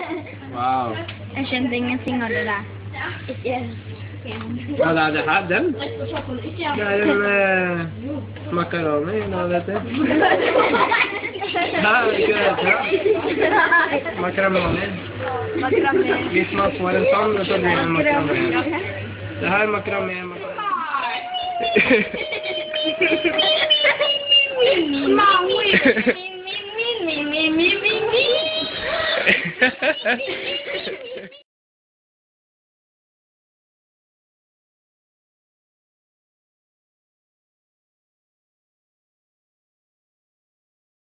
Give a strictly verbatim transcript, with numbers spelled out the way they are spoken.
Wow. Jeg skjønte ingenting av det der. Ikke... Hva er det her? Den? Det er en eh, makaroni, nå vet jeg. Hæ, er ikke det dette? Makaroni. Makrami. Hvis man får en sånn, så blir det makaroni. Det her er makaroni. Maui.